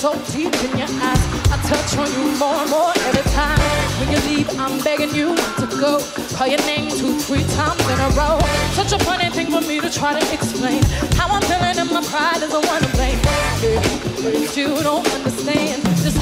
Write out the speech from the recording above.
so deep in your eyes. I touch on you more and more every time. When you leave, I'm begging you to go. Call your name 2-3 times in a row. Such a funny thing for me to try to explain. How I'm feeling and my pride is the one to blame. If you don't understand, just